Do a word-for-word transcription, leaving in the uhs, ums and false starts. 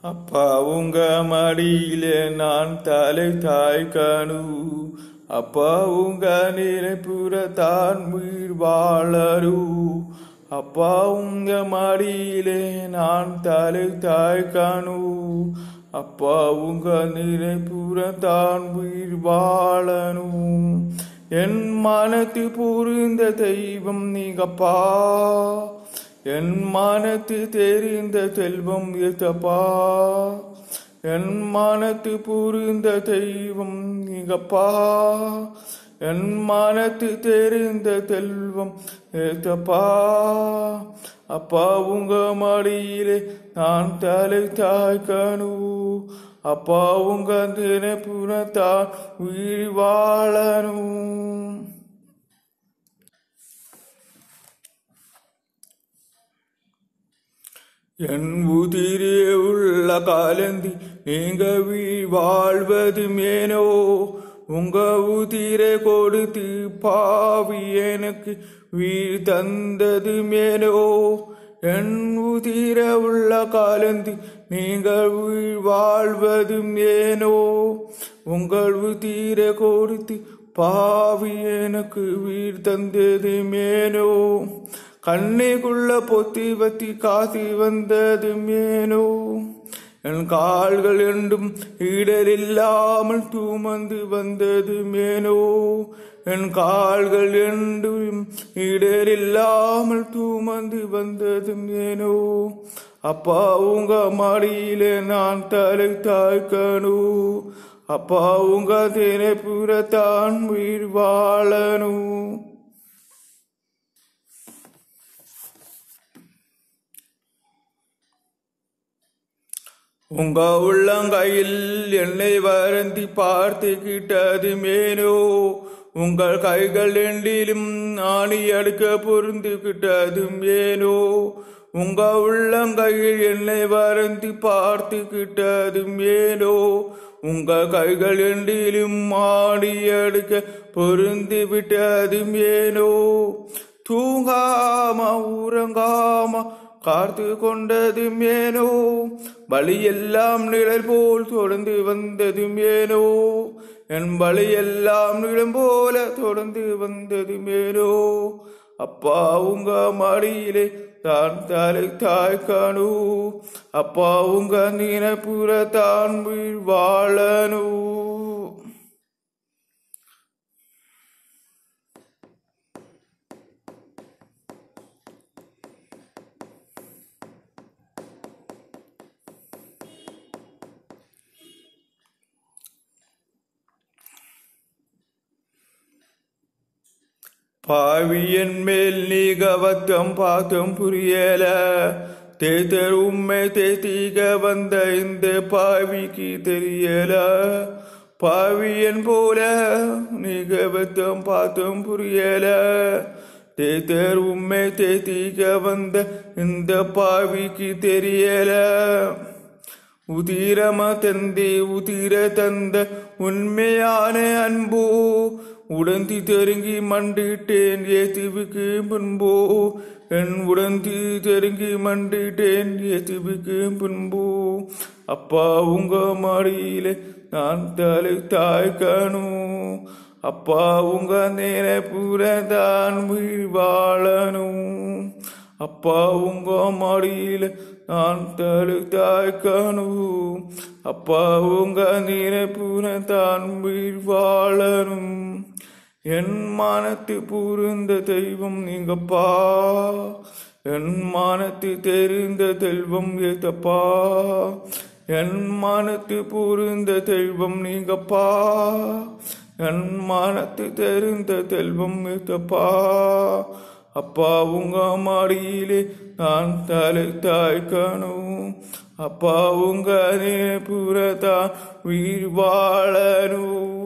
அப்பா உங்க மடியிலே நான் தலை தாய்க்கணு. அப்பா உங்க நினைப்புற தான் உயிர் வாழரு. அப்பா உங்க மடியிலே நான் தலை தாய்க்கணு. அப்பா உங்க நினைப்புற தான் உயிர் வாழணும். என் மனத்து புரிந்த தெய்வம் நீங்கப்பா. என் மனத்து தெரிந்த செல்வம் ஏத்தப்பா. என் மனத்து புரிந்த தெய்வம் நீங்கப்பா. என் மனத்து தெரிந்த செல்வம் ஏத்தப்பா. அப்பா உங்க மடியிலே நான் தலை தாய்க்கணு. அப்பா உங்க நினைப்புறத்தான் உயிர் வாழணும். என் உதிரே உள்ள காலந்தி நீங்க வீழ் வாழ்வது மேனோ. உங்க உதிரை கொடுத்து பாவி எனக்கு வீழ் தந்தது மேனோ. என் உதிர உள்ள காலந்தி நீங்கள் வீழ் வாழ்வது மேனோ. உங்கள் உதிரை கொடுத்து பாவி எனக்கு வீழ் தந்தது மேனோ. கண்ணைக்குள்ள பொத்தி வத்தி காசி வந்தது மேனோ. என் கால்கள் என்றும் இடரில்லாமல் தூமந்து வந்தது மேனோ. என் கால்கள் என்றும் இடரில்லாமல் தூமந்து வந்தது மேனோ. அப்பா உங்க மடியிலே நான் தலை தாய்க்கணு. அப்பா உங்க தினைப்புறத்தான் உயிர் வாழணும். உங்க உள்ளங்கையில் என்னை வருந்தி பார்த்து கிட்டது மேனோ. உங்கள் கைகள் ரெண்டிலும் ஆணி அடுக்க பொருந்து கிட்டது மேனோ. உங்க உள்ளங்கையில் என்னை வருந்தி பார்த்து கிட்டது மேனோ. உங்கள் கைகள் ரெண்டிலும் ஆணி அடுக்க பொருந்து விட்டது மேனோ. தூங்காம உறங்காம காத்து கொண்டது மேனோ. வழியெல்லாம் நிழல் போல் தொடர்ந்து வந்தது மேனோ. என் வழியெல்லாம் நிழல் போல தொடர்ந்து வந்தது மேனோ. அப்பா உங்க மடியிலே தான் தலை தாய்க்கணு. அப்பா உங்க நினைப்புற தான் உயிர் வாழணும். பாவியன் மேல் நீ கவத்தம் பார்த்தம் புரியல. தேத்தர் உண்மை தேத்திக வந்த இந்த பாவிக்கு தெரியல. பாவியன் போல நீ கவத்தம் பார்த்தம் புரியல. தேத்தர் உண்மை தேத்திக வந்த இந்த பாவிக்கு தெரியல. உதிரம தந்தி உதிர தந்த உண்மையான அன்பு உடந்தி தெருங்கி மண்டிட்டேன் ஏத்துவுக்கு முன்போ. என் உடந்தி தெருங்கி மண்டிட்டேன் ஏத்துவுக்கு முன்போ. அப்பா உங்க மடியிலே நான் தலை தாய்க்கணு. அப்பா உங்க நினைப்புற தான் உயிர் வாழணும். அப்பா உங்க மடியிலே நான் தலை தாய்க்கணு. அப்பா உங்க நினைப்புற தான் உயிர் வாழணும். என் மனத்து புரிந்த தெய்வம் நீங்கப்பா. என் மனத்து தெரிந்த தெய்வம் ஏத்தப்பா. என் மனத்து புரிந்த தெய்வம் நீங்கப்பா. என் மனத்து தெரிந்த தெய்வம் ஏத்தப்பா. அப்பா உங்க மடியிலே நான் தலை தாய்க்கணு. அப்பா உங்க நினைப்புற தான் உயிர் வாழணும்.